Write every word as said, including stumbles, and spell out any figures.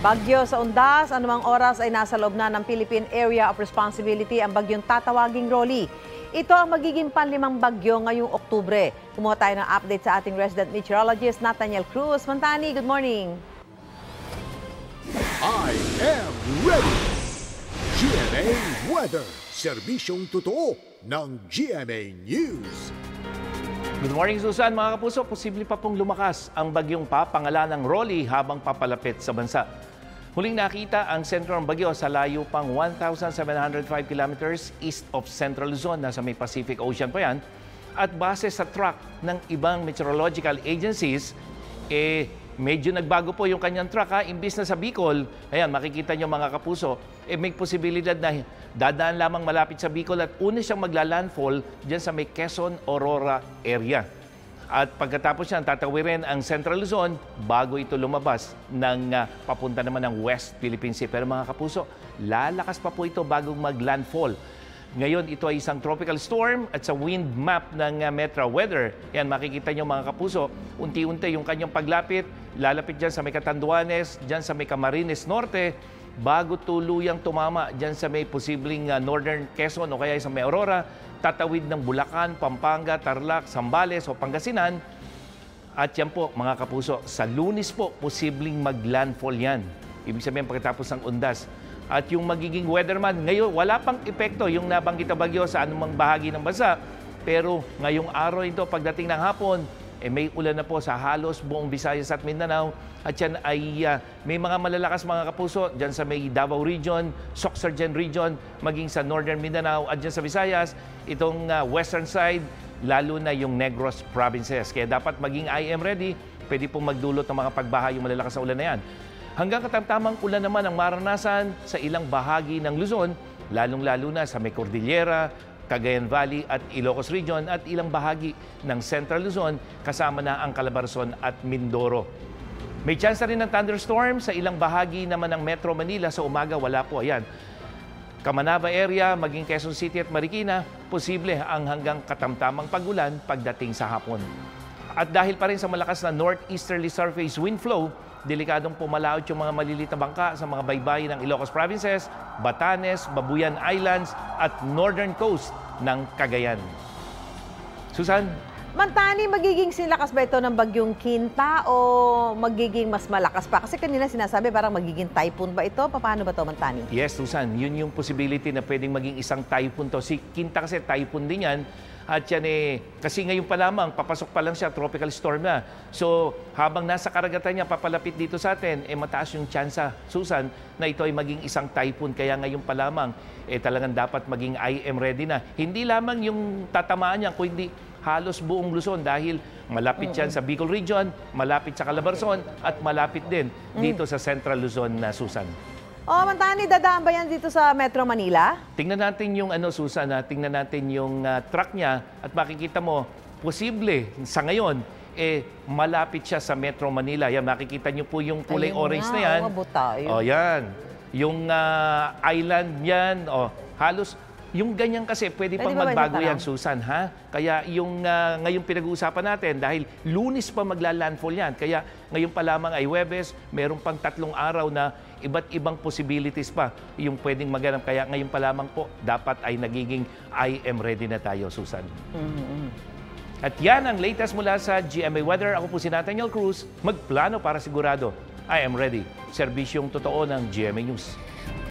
Bagyo sa undas, anumang oras ay nasa loob na ng Philippine Area of Responsibility ang bagyong tatawaging Rolly. Ito ang magiging panlimang bagyo ngayong Oktubre. Kumuha tayo ng update sa ating resident meteorologist Nathaniel Cruz. Mantani, good morning. I am ready. G M A Weather, serbisyong totoo ng G M A News. Good morning, Susan. Mga kapuso, posible pa pong lumakas ang bagyong papangalanang Rolly habang papalapit sa bansa. Huling nakita ang sentro ng bagyo sa layo pang one thousand seven hundred five kilometers east of Central Luzon, nasa may Pacific Ocean pa yan. At base sa track ng ibang meteorological agencies, eh, medyo nagbago po yung kanyang track. Ha? Imbis na sa Bicol, ayan, makikita nyo mga kapuso, eh, may posibilidad na dadaan lamang malapit sa Bicol at una siyang magla-landfall dyan sa may Quezon, Aurora area. At pagkatapos yan, tatawirin ang Central Luzon bago ito lumabas ng uh, papunta naman ng West Philippine Sea. Pero mga kapuso, lalakas pa po ito bago mag-landfall. Ngayon, ito ay isang tropical storm at sa wind map ng uh, Metro Weather, yan makikita nyo mga kapuso, unti-unti yung kanyang paglapit, lalapit dyan sa may Catanduanes, dyan sa may Camarines Norte, bago tuluyang tumama dyan sa may posibleng uh, Northern Quezon o kaya sa may Aurora, tatawid ng Bulacan, Pampanga, Tarlac, Zambales o Pangasinan. At yan po mga kapuso, sa Lunes po posibleng mag-landfall yan. Ibig sabihin pagkatapos ng undas. At yung magiging weatherman, ngayon wala pang epekto yung nabanggit na bagyo sa anumang bahagi ng bansa. Pero ngayong araw ito, pagdating ng hapon, eh, may ulan na po sa halos buong Visayas at Mindanao. At yan ay uh, may mga malalakas mga kapuso dyan sa may Davao Region, Sorsogon Region, maging sa Northern Mindanao at dyan sa Visayas, itong uh, western side, lalo na yung Negros provinces. Kaya dapat maging I am ready, pwede pong magdulot ng mga pagbaha yung malalakas na ulan na yan. Hanggang katamtamang ulan naman ang maranasan sa ilang bahagi ng Luzon, lalong-lalo na sa may Cordillera, Cagayan Valley at Ilocos Region at ilang bahagi ng Central Luzon kasama na ang Calabarzon at Mindoro. May chance na rin ng thunderstorm sa ilang bahagi naman ng Metro Manila sa umaga, wala po. Ayan. Camanava area, maging Quezon City at Marikina, posible ang hanggang katamtamang pagulan pagdating sa hapon. At dahil pa rin sa malakas na northeasterly surface wind flow, delikadong pumalaot yung mga maliliit na bangka sa mga baybayin ng Ilocos Provinces, Batanes, Babuyan Islands at northern coast ng Cagayan. Susan? Mantani, magiging sinlakas ba ito ng bagyong Kinta o magiging mas malakas pa? Kasi kanina sinasabi parang magiging typhoon ba ito? Paano ba ito, Mantani? Yes, Susan. Yun yung possibility na pwedeng maging isang typhoon to. Si Kinta kasi typhoon din yan. At yan eh, kasi ngayon pa lamang, papasok pa lang siya, tropical storm na. So, habang nasa karagatan niya, papalapit dito sa atin, eh mataas yung tsansa, Susan, na ito ay maging isang typhoon. Kaya ngayon pa lamang, eh talagang dapat maging I am ready na. Hindi lamang yung tatamaan niya, kundi halos buong Luzon dahil malapit yan sa Bicol Region, malapit sa Calabarzon, at malapit din dito sa Central Luzon na Susan. Oh, Mantani, dadaan ba yan dito sa Metro Manila? Tingnan natin yung ano, Susan, ha? Tingnan natin yung uh, track niya at makikita mo, posible sa ngayon, eh, malapit siya sa Metro Manila. Yan, makikita niyo po yung kulay Ayun orange nga, na yan. Oh, tayo. Oh, yan. Yung uh, island yan, oh, halos, yung ganyan kasi, pwede, pwede pang magbago yan, Susan, ha? Kaya yung uh, ngayong pinag-uusapan natin, dahil Lunes pa magla-landfall yan, kaya ngayon pa lamang ay Huwebes, meron pang tatlong araw na iba't ibang possibilities pa yung pwedeng maganap. Kaya ngayon pa lamang po, dapat ay nagiging I am ready na tayo, Susan. Mm-hmm. At yan ang latest mula sa G M A Weather. Ako po si Nathaniel Cruz, magplano para sigurado. I am ready. Serbisyong totoo ng G M A News.